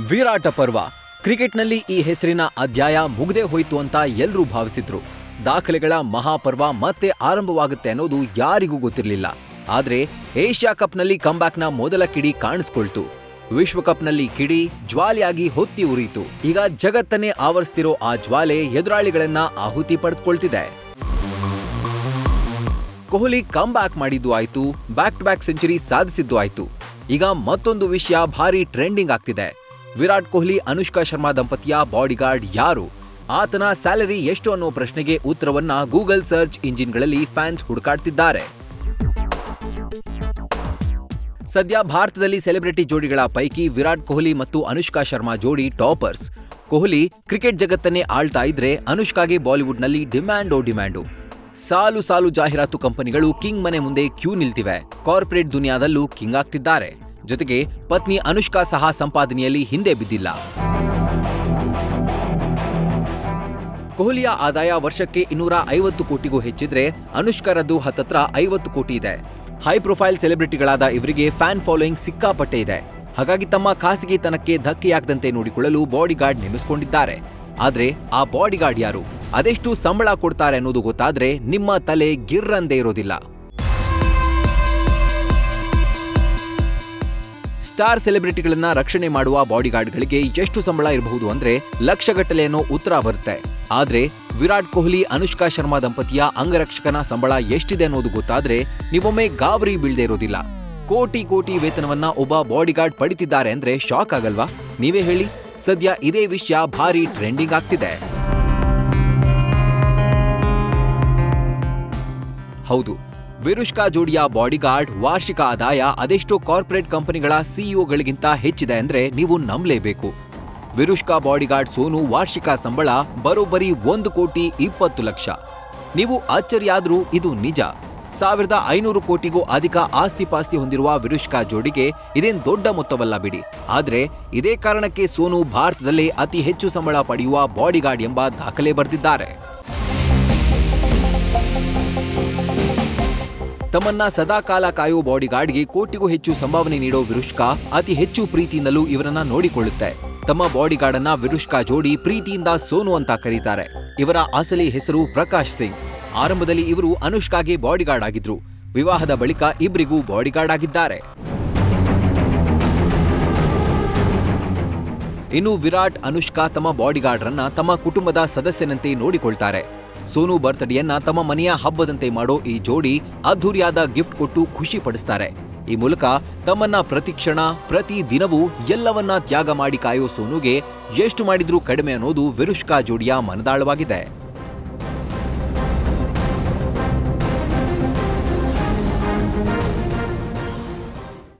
ವಿರಾಟ ಪರ್ವ ಕ್ರಿಕೆಟ್ನಲ್ಲಿ ಈ ಹೆಸರಿನ ಅಧ್ಯಾಯ ಮುಗ್ದೇ ಹೋಯಿತು ಅಂತ ಎಲ್ಲರೂ ಭಾವಿಸಿದ್ರು. ದಾಖಲೆಗಳ ಮಹಾಪರ್ವ ಮತ್ತೆ ಆರಂಭವಾಗುತ್ತೆ ಅನ್ನೋದು ಯಾರಿಗೂ ಗೊತ್ತಿರಲಿಲ್ಲ. ಆದ್ರೆ ಏಷ್ಯಾ ಕಪ್ನಲ್ಲಿ ಕಂಬ್ಯಾಕ್ನ ಮೊದಲ ಕಿಡಿ ಕಾಣಿಸ್ಕೊಳ್ತು. ವಿಶ್ವಕಪ್ನಲ್ಲಿ ಕಿಡಿ ಜ್ವಾಲೆಯಾಗಿ ಹೊತ್ತಿ ಉರಿಯಿತು. ಈಗ ಜಗತ್ತನ್ನೇ ಆವರಿಸ್ತಿರೋ ಆ ಜ್ವಾಲೆ ಎದುರಾಳಿಗಳನ್ನ ಆಹುತಿ ಪಡೆದುಕೊಳ್ತಿದೆ. ಕೊಹ್ಲಿ ಕಂಬ್ಯಾಕ್ ಮಾಡಿದ್ದು ಆಯ್ತು, ಬ್ಯಾಕ್ ಟು ಬ್ಯಾಕ್ ಸೆಂಚುರಿ ಸಾಧಿಸಿದ್ದು ಆಯ್ತು. ಈಗ ಮತ್ತೊಂದು ವಿಷಯ ಭಾರಿ ಟ್ರೆಂಡಿಂಗ್ ಆಗ್ತಿದೆ. ವಿರಾಟ್ ಕೊಹ್ಲಿ ಅನುಷ್ಕಾ ಶರ್ಮಾ ದಂಪತಿಯ ಬಾಡಿಗಾರ್ಡ್ ಯಾರು? ಆತನ ಸ್ಯಾಲರಿ ಎಷ್ಟು ಅನ್ನೋ ಪ್ರಶ್ನೆಗೆ ಉತ್ತರವನ್ನ ಗೂಗಲ್ ಸರ್ಚ್ ಇಂಜಿನ್ಗಳಲ್ಲಿ ಫ್ಯಾನ್ಸ್ ಹುಡುಕಾಡ್ತಿದ್ದಾರೆ. ಸದ್ಯ ಭಾರತದಲ್ಲಿ ಸೆಲೆಬ್ರಿಟಿ ಜೋಡಿಗಳ ಪೈಕಿ ವಿರಾಟ್ ಕೊಹ್ಲಿ ಮತ್ತು ಅನುಷ್ಕಾ ಶರ್ಮಾ ಜೋಡಿ ಟಾಪರ್ಸ್. ಕೊಹ್ಲಿ ಕ್ರಿಕೆಟ್ ಜಗತ್ತನ್ನೇ ಆಳ್ತಾ ಇದ್ರೆ ಅನುಷ್ಕಾಗೆ ಬಾಲಿವುಡ್ನಲ್ಲಿ ಡಿಮ್ಯಾಂಡು. ಸಾಲು ಸಾಲು ಜಾಹೀರಾತು ಕಂಪನಿಗಳು ಕಿಂಗ್ ಮನೆ ಮುಂದೆ ಕ್ಯೂ ನಿಲ್ತಿವೆ. ಕಾರ್ಪೊರೇಟ್ ದುನಿಯಾದಲ್ಲೂ ಕಿಂಗ್ ಆಗ್ತಿದ್ದಾರೆ. ಜೊತೆಗೆ ಪತ್ನಿ ಅನುಷ್ಕಾ ಸಹ ಸಂಪಾದನೆಯಲ್ಲಿ ಹಿಂದೆ ಬಿದ್ದಿಲ್ಲ. ಕೊಹ್ಲಿಯ ಆದಾಯ ವರ್ಷಕ್ಕೆ 250 ಕೋಟಿಗೂ ಹೆಚ್ಚಿದ್ರೆ ಅನುಷ್ಕಾರದ್ದು ಹತ್ತತ್ರ 50 ಕೋಟಿ ಇದೆ. ಹೈ ಪ್ರೊಫೈಲ್ ಸೆಲೆಬ್ರಿಟಿಗಳಾದ ಇವರಿಗೆ ಫ್ಯಾನ್ ಫಾಲೋಯಿಂಗ್ ಸಿಕ್ಕಾಪಟ್ಟೆ ಇದೆ. ಹಾಗಾಗಿ ತಮ್ಮ ಖಾಸಗಿತನಕ್ಕೆ ಧಕ್ಕೆಯಾಗದಂತೆ ನೋಡಿಕೊಳ್ಳಲು ಬಾಡಿಗಾರ್ಡ್ ನೇಮಿಸಿಕೊಂಡಿದ್ದಾರೆ. ಆದ್ರೆ ಆ ಬಾಡಿಗಾರ್ಡ್ ಯಾರು? ಅದೆಷ್ಟು ಸಂಬಳ ಕೊಡ್ತಾರೆ ಅನ್ನೋದು ಗೊತ್ತಾದ್ರೆ ನಿಮ್ಮ ತಲೆ ಗಿರ್ರಂದೇ ಇರೋದಿಲ್ಲ. ಸ್ಟಾರ್ ಸೆಲೆಬ್ರಿಟಿಗಳನ್ನ ರಕ್ಷಣೆ ಮಾಡುವ ಬಾಡಿಗಾರ್ಡ್ಗಳಿಗೆ ಎಷ್ಟು ಸಂಬಳ ಇರಬಹುದು ಅಂದ್ರೆ ಲಕ್ಷಗಟ್ಟಲೆ ಅನ್ನೋ ಉತ್ತರ ಬರುತ್ತೆ. ಆದ್ರೆ ವಿರಾಟ್ ಕೊಹ್ಲಿ ಅನುಷ್ಕಾ ಶರ್ಮಾ ದಂಪತಿಯ ಅಂಗರಕ್ಷಕನ ಸಂಬಳ ಎಷ್ಟಿದೆ ಅನ್ನೋದು ಗೊತ್ತಾದ್ರೆ ನೀವೊಮ್ಮೆ ಗಾಬರಿ ಬೀಳದೆ ಇರೋದಿಲ್ಲ. ಕೋಟಿ ವೇತನವನ್ನ ಒಬ್ಬ ಬಾಡಿಗಾರ್ಡ್ ಪಡಿತಿದ್ದಾರೆ ಅಂದ್ರೆ ಶಾಕ್ ಆಗಲ್ವಾ? ನೀವೇ ಹೇಳಿ. ಸದ್ಯ ಇದೇ ವಿಷಯ ಭಾರಿ ಟ್ರೆಂಡಿಂಗ್ ಆಗ್ತಿದೆ. ಹೌದು, ವಿರುಷ್ಕಾ ಜೋಡಿಯ ಬಾಡಿಗಾರ್ಡ್ ವಾರ್ಷಿಕ ಆದಾಯ ಅದೆಷ್ಟೋ ಕಾರ್ಪೊರೇಟ್ ಕಂಪನಿಗಳ ಸಿಇಒಗಳಿಗಿಂತ ಹೆಚ್ಚಿದೆ ಅಂದ್ರೆ ನೀವು ನಂಬಲೇಬೇಕು. ವಿರುಷ್ಕಾ ಬಾಡಿಗಾರ್ಡ್ ಸೋನು ವಾರ್ಷಿಕ ಸಂಬಳ ಬರೋಬ್ಬರಿ 1,20,00,000 ಕೋಟಿ. ನೀವು ಅಚ್ಚರಿಯಾದ್ರೂ ಇದು ನಿಜ. 1,500 ಕೋಟಿಗೂ ಅಧಿಕ ಆಸ್ತಿಪಾಸ್ತಿ ಹೊಂದಿರುವ ವಿರುಷ್ಕಾ ಜೋಡಿಗೆ ಇದೇನ್ ದೊಡ್ಡ ಮೊತ್ತವಲ್ಲ ಬಿಡಿ. ಆದ್ರೆ ಇದೇ ಕಾರಣಕ್ಕೆ ಸೋನು ಭಾರತದಲ್ಲೇ ಅತಿ ಹೆಚ್ಚು ಸಂಬಳ ಪಡೆಯುವ ಬಾಡಿಗಾರ್ಡ್ ಎಂಬ ದಾಖಲೆ ಬರೆದಿದ್ದಾರೆ. ತಮ್ಮನ್ನ ಸದಾಕಾಲ ಕಾಯೋ ಬಾಡಿಗಾರ್ಡ್ಗೆ ಕೋಟಿಗೂ ಹೆಚ್ಚು ಸಂಭಾವನೆ ನೀಡೋ ವಿರುಷ್ಕಾ ಅತಿ ಹೆಚ್ಚು ಪ್ರೀತಿಯಿಂದಲೂ ಇವರನ್ನ ನೋಡಿಕೊಳ್ಳುತ್ತೆ. ತಮ್ಮ ಬಾಡಿಗಾರ್ಡ್ ಅನ್ನ ವಿರುಷ್ಕಾ ಜೋಡಿ ಪ್ರೀತಿಯಿಂದ ಸೋನು ಅಂತ ಕರೀತಾರೆ. ಇವರ ಅಸಲಿ ಹೆಸರು ಪ್ರಕಾಶ್ ಸಿಂಗ್. ಆರಂಭದಲ್ಲಿ ಇವರು ಅನುಷ್ಕಾಗೆ ಬಾಡಿಗಾರ್ಡ್ ಆಗಿದ್ರು. ವಿವಾಹದ ಬಳಿಕ ಇಬ್ಬರಿಗೂ ಬಾಡಿಗಾರ್ಡ್ ಆಗಿದ್ದಾರೆ. ಇನ್ನು ವಿರಾಟ್, ಅನುಷ್ಕಾ ತಮ್ಮ ಬಾಡಿಗಾರ್ಡ್ರನ್ನ ತಮ್ಮ ಕುಟುಂಬದ ಸದಸ್ಯನಂತೆ ನೋಡಿಕೊಳ್ತಾರೆ. ಸೋನು ಬರ್ತ್ಡೇಯನ್ನ ತಮ್ಮ ಮನೆಯ ಹಬ್ಬದಂತೆ ಮಾಡೋ ಈ ಜೋಡಿ ಅದ್ಧೂರಿಯಾದ ಗಿಫ್ಟ್ ಕೊಟ್ಟು ಖುಷಿ ಪಡಿಸ್ತಾರೆ. ಈ ಮೂಲಕ ತಮ್ಮನ್ನ ಪ್ರತಿ ಕ್ಷಣ ಪ್ರತಿ ದಿನವೂ ಎಲ್ಲವನ್ನ ತ್ಯಾಗ ಮಾಡಿ ಕಾಯೋ ಸೋನುಗೆ ಎಷ್ಟು ಮಾಡಿದ್ರೂ ಕಡಿಮೆ ಅನ್ನೋದು ವಿರುಷ್ಕಾ ಜೋಡಿಯ ಮನದಾಳವಾಗಿದೆ.